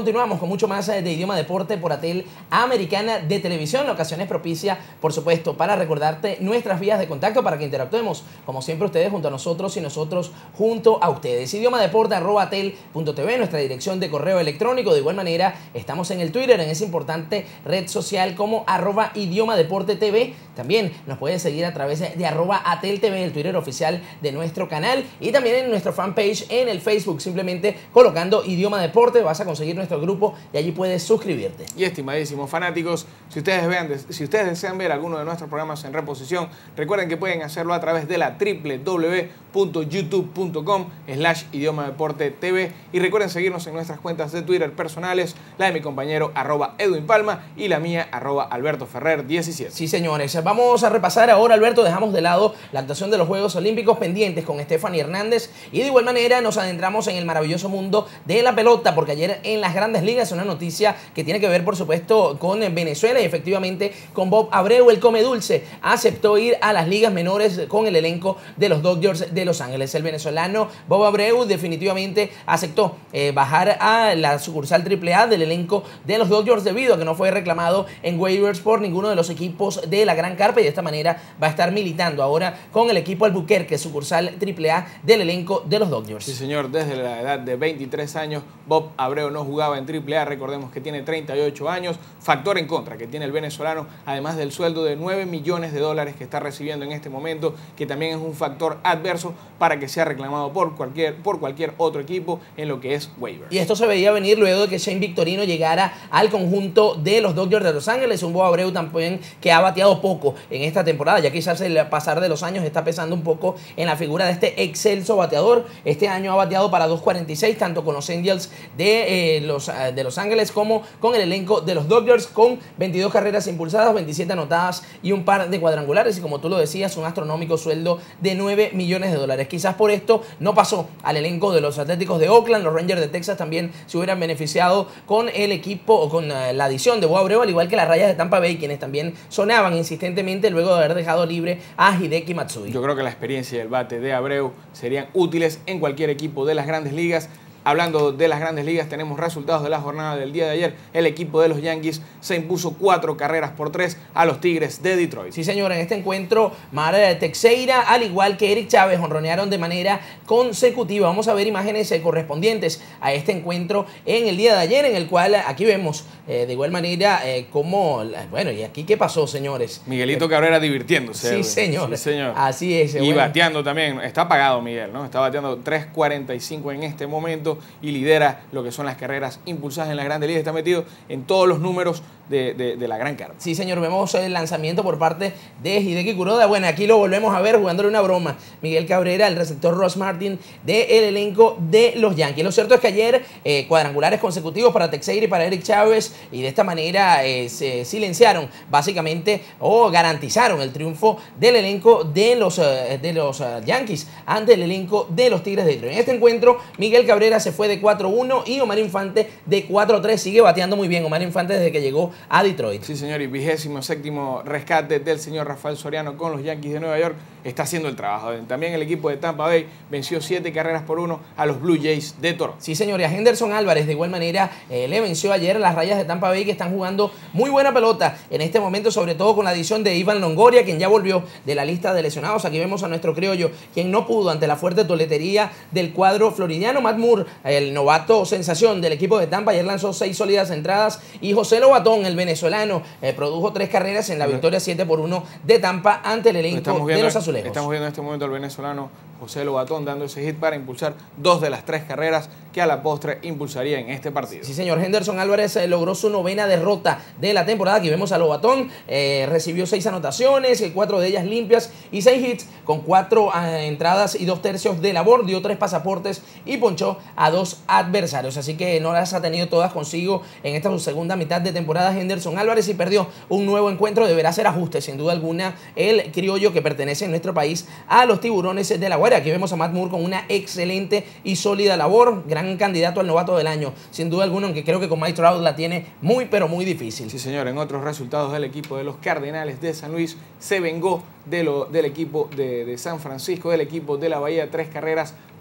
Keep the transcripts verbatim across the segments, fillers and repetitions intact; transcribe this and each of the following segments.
continuamos con mucho más de Idioma Deporte por Atel Americana de Televisión. La ocasión es propicia, por supuesto, para recordarte nuestras vías de contacto para que interactuemos, como siempre, ustedes junto a nosotros y nosotros junto a ustedes. Idioma Deporte arroba atel punto tv, nuestra dirección de correo electrónico. De igual manera, estamos en el Twitter, en esa importante red social como arroba Idioma Deporte T V. También nos puedes seguir a través de arroba Atel T V, el Twitter oficial de nuestro canal, y también en nuestro fanpage en el Facebook, simplemente colocando Idioma Deporte vas a conseguir nuestro grupo y allí puedes suscribirte. Y estimadísimos fanáticos, si ustedes, vean, si ustedes desean ver alguno de nuestros programas en reposición, recuerden que pueden hacerlo a través de la doble u doble u doble u punto youtube punto com slash Idioma Deporte T V, y recuerden seguirnos en nuestras cuentas de Twitter personales, la de mi compañero arroba Edwin Palma y la mía arroba Alberto Ferrer diecisiete. Sí, señores, vamos a repasar ahora, Alberto. Dejamos de lado la actuación de los Juegos Olímpicos pendientes con Stephanie Hernández y de igual manera nos adentramos en el maravilloso mundo de la pelota, porque ayer en las Grandes Ligas una noticia que tiene que ver, por supuesto, con Venezuela y efectivamente con Bob Abreu, el come dulce, aceptó ir a las ligas menores con el elenco de los Dodgers de Los Ángeles. El venezolano Bob Abreu definitivamente aceptó eh, bajar a la sucursal triple A del elenco de los Dodgers debido a que no fue reclamado en waivers por ninguno de los equipos de la Gran Carpa, y de esta manera va a estar militando ahora con el equipo Albuquerque, sucursal triple A del elenco de los Dodgers. Sí, señor, desde la edad de veintitrés años Bob Abreu no jugaba en triple A, recordemos que tiene treinta y ocho años, factor en contra que tiene el venezolano, además del sueldo de nueve millones de dólares que está recibiendo en este momento, que también es un factor adverso para que sea reclamado por cualquier, por cualquier otro equipo en lo que es waiver. Y esto se veía venir luego de que Shane Victorino llegara al conjunto de los Dodgers de Los Ángeles, un Bob Abreu también que ha bateado poco en esta temporada, ya quizás el pasar de los años está pesando un poco en la figura de este excelso bateador. Este año ha bateado para dos cuarenta y seis, tanto con los Angels de, eh, los, de Los Ángeles como con el elenco de los Dodgers, con veintidós carreras impulsadas, veintisiete anotadas y un par de cuadrangulares, y como tú lo decías, un astronómico sueldo de nueve millones de dólares. Quizás por esto no pasó al elenco de los Atléticos de Oakland. Los Rangers de Texas también se hubieran beneficiado con el equipo o con la adición de Bob Abreu, al igual que las Rayas de Tampa Bay, quienes también sonaban insistentemente luego de haber dejado libre a Hideki Matsui. Yo creo que la experiencia y el bate de Abreu serían útiles en cualquier equipo de las Grandes Ligas. Hablando de las Grandes Ligas, tenemos resultados de la jornada del día de ayer. El equipo de los Yankees se impuso cuatro carreras por tres a los Tigres de Detroit. Sí, señor, en este encuentro Mar Teixeira, al igual que Eric Chávez, honronearon de manera consecutiva. Vamos a ver imágenes eh, correspondientes a este encuentro en el día de ayer, en el cual aquí vemos eh, de igual manera eh, cómo... Bueno, ¿y aquí qué pasó, señores? Miguelito Cabrera divirtiéndose. Sí, señor. Sí, señor. Así es. Y bueno. bateando también. Está apagado Miguel, ¿no? Está bateando tres cuarenta y cinco en este momento y lidera lo que son las carreras impulsadas en la Grandes Ligas. Está metido en todos los números de, de, de la Gran Carpa. Sí, señor, vemos el lanzamiento por parte de Hideki Kuroda. Bueno, aquí lo volvemos a ver jugándole una broma. Miguel Cabrera, el receptor Ross Martin del elenco de los Yankees. Lo cierto es que ayer eh, cuadrangulares consecutivos para Teixeira y para Eric Chávez, y de esta manera eh, se silenciaron básicamente o garantizaron el triunfo del elenco de los, uh, de los uh, Yankees ante el elenco de los Tigres de Detroit. En este encuentro, Miguel Cabrera se fue de cuatro uno y Omar Infante de cuatro tres. Sigue bateando muy bien Omar Infante desde que llegó a Detroit. Sí, señor, y vigésimo séptimo rescate del señor Rafael Soriano con los Yankees de Nueva York. Está haciendo el trabajo. También el equipo de Tampa Bay venció siete carreras por uno a los Blue Jays de Toronto. Sí, señor, y a Henderson Álvarez de igual manera eh, le venció ayer a las Rayas de Tampa Bay, que están jugando muy buena pelota en este momento, sobre todo con la adición de Ivan Longoria, quien ya volvió de la lista de lesionados. Aquí vemos a nuestro criollo, quien no pudo ante la fuerte toletería del cuadro floridiano. Matt Moore, el novato sensación del equipo de Tampa, ayer lanzó seis sólidas entradas, y José Lobatón, el venezolano, eh, produjo tres carreras en la victoria siete por uno de Tampa ante el elenco de los azulejos. Estamos viendo en este momento al venezolano José Lobatón dando ese hit para impulsar dos de las tres carreras que a la postre impulsaría en este partido. Sí, señor. Henderson Álvarez eh, logró su novena derrota de la temporada. Aquí vemos a Lobatón, eh, recibió seis anotaciones, cuatro de ellas limpias y seis hits con cuatro eh, entradas y dos tercios de labor, dio tres pasaportes y ponchó a dos adversarios. Así que no las ha tenido todas consigo en esta segunda mitad de temporada Henderson Álvarez, y perdió un nuevo encuentro. Deberá hacer ajustes, sin duda alguna, el criollo que pertenece en nuestro país a los Tiburones de La Guaira. Aquí vemos a Matt Moore con una excelente y sólida labor, gran candidato al novato del año, sin duda alguna, aunque creo que con Mike Trout la tiene muy pero muy difícil. Sí, señor. En otros resultados del equipo de los Cardenales de San Luis, se vengó de lo, del equipo de, de San Francisco, del equipo de la Bahía, tres carreras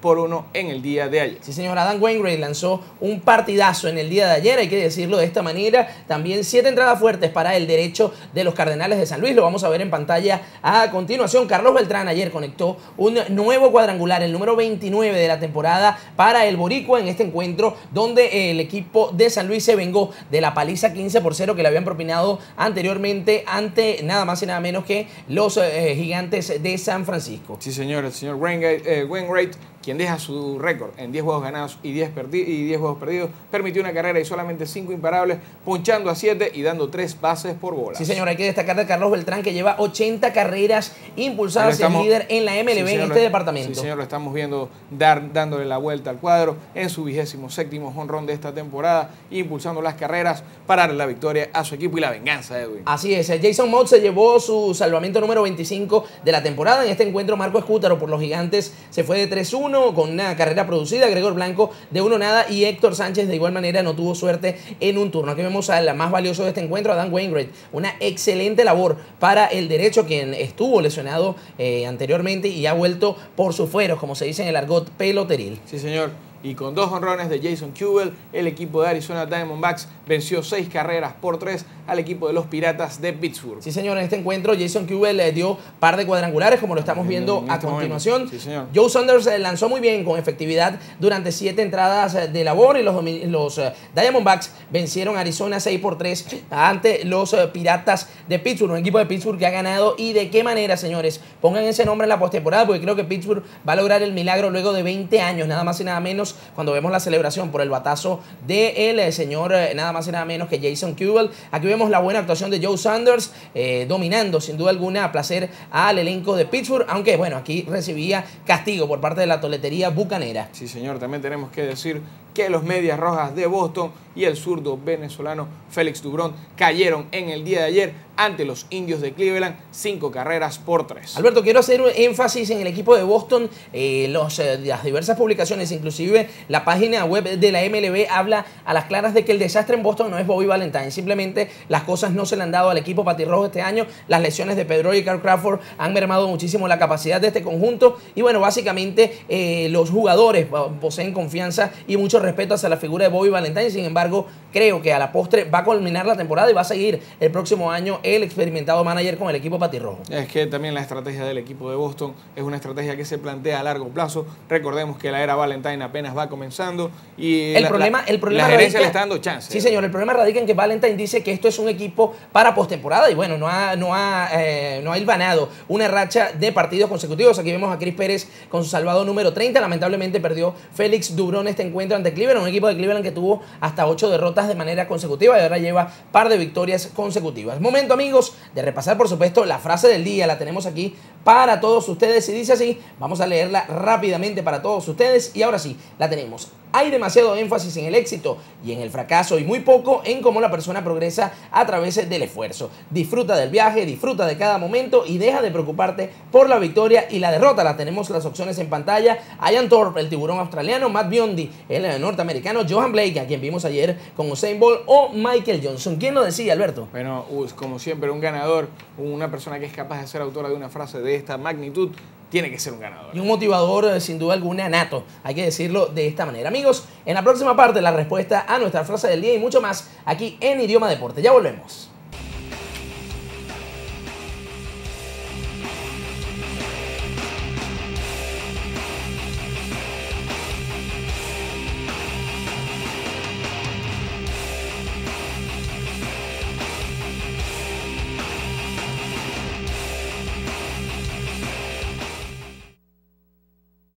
por uno en el día de ayer. Sí, señor, Adam Wainwright lanzó un partidazo en el día de ayer, hay que decirlo de esta manera. También siete entradas fuertes para el derecho de los Cardenales de San Luis. Lo vamos a ver en pantalla a continuación. Carlos Beltrán ayer conectó un nuevo cuadrangular, el número veintinueve de la temporada para el boricua en este encuentro, donde el equipo de San Luis se vengó de la paliza quince por cero que le habían propinado anteriormente ante nada más y nada menos que los eh, Gigantes de San Francisco. Sí, señor, el señor Wainwright, eh, Wainwright, quien deja su récord en diez juegos ganados y diez, y diez juegos perdidos, permitió una carrera y solamente cinco imparables, ponchando a siete y dando tres bases por bola. Sí, señor, hay que destacar de Carlos Beltrán, que lleva ochenta carreras impulsadas, el líder en la M L B sí, señor, en este departamento. Sí, señor, lo estamos viendo dar, dándole la vuelta al cuadro en su vigésimo séptimo jonrón de esta temporada, impulsando las carreras para darle la victoria a su equipo y la venganza, Edwin. Así es, Jason Motte se llevó su salvamento número veinticinco de la temporada. En este encuentro, Marco Escútaro por los Gigantes se fue de tres uno con una carrera producida, Gregor Blanco de uno nada y Héctor Sánchez de igual manera no tuvo suerte en un turno. Aquí vemos al más valioso de este encuentro, Adam Wainwright, una excelente labor para el derecho, quien estuvo lesionado eh, anteriormente y ha vuelto por sus fueros, como se dice en el argot peloteril. Sí, señor. Y con dos jonrones de Jason Kubel, el equipo de Arizona Diamondbacks venció seis carreras por tres al equipo de los Piratas de Pittsburgh. Sí, señor, en este encuentro Jason Kubel le dio par de cuadrangulares, como lo estamos viendo a continuación. Sí, señor. Joe Saunders lanzó muy bien con efectividad durante siete entradas de labor y los, los Diamondbacks vencieron a Arizona seis por tres ante los Piratas de Pittsburgh, un equipo de Pittsburgh que ha ganado. ¿Y de qué manera, señores? Pongan ese nombre en la postemporada, porque creo que Pittsburgh va a lograr el milagro luego de veinte años, nada más y nada menos, cuando vemos la celebración por el batazo del de señor eh, nada más y nada menos que Jason Kubel. Aquí vemos la buena actuación de Joe Saunders, eh, dominando sin duda alguna a placer al elenco de Pittsburgh, aunque bueno, aquí recibía castigo por parte de la toletería bucanera. Sí, señor, también tenemos que decir que los Medias Rojas de Boston y el zurdo venezolano Félix Dubrón cayeron en el día de ayer ante los Indios de Cleveland, cinco carreras por tres. Alberto, quiero hacer un énfasis en el equipo de Boston. Eh, los, eh, las diversas publicaciones, inclusive la página web de la M L B, habla a las claras de que el desastre en Boston no es Bobby Valentine. Simplemente las cosas no se le han dado al equipo patirrojo este año. Las lesiones de Pedro y Carl Crawford han mermado muchísimo la capacidad de este conjunto. Y bueno, básicamente eh, los jugadores poseen confianza y mucho respeto hacia la figura de Bobby Valentine. Sin embargo, creo que a la postre va a culminar la temporada y va a seguir el próximo año el experimentado manager con el equipo patirrojo. Es que también la estrategia del equipo de Boston es una estrategia que se plantea a largo plazo. Recordemos que la era Valentine apenas va comenzando y el la, problema, la, el problema la gerencia radica, le está dando chance. Sí, señor, el problema radica en que Valentine dice que esto es un equipo para postemporada y bueno, no ha, no ha, eh, no ha hilvanado una racha de partidos consecutivos. Aquí vemos a Chris Pérez con su salvado número treinta. Lamentablemente perdió Félix Dubrón este encuentro ante Cleveland, un equipo de Cleveland que tuvo hasta ocho derrotas de manera consecutiva y ahora lleva par de victorias consecutivas. Momento, amigos, de repasar, por supuesto, la frase del día. La tenemos aquí para todos ustedes y dice así. Vamos a leerla rápidamente para todos ustedes y ahora sí, la tenemos. Hay demasiado énfasis en el éxito y en el fracaso y muy poco en cómo la persona progresa a través del esfuerzo. Disfruta del viaje, disfruta de cada momento y deja de preocuparte por la victoria y la derrota. La tenemos las opciones en pantalla. Ian Thorpe, el tiburón australiano, Matt Biondi, el norteamericano, Johan Blake, a quien vimos ayer con Usain Bolt, o Michael Johnson. ¿Quién lo decía, Alberto? Bueno, como siempre, un ganador, una persona que es capaz de ser autora de una frase de esta magnitud, tiene que ser un ganador. Y un motivador, sin duda alguna, nato. Hay que decirlo de esta manera. Amigos, en la próxima parte, la respuesta a nuestra frase del día y mucho más aquí en Idioma Deporte. Ya volvemos.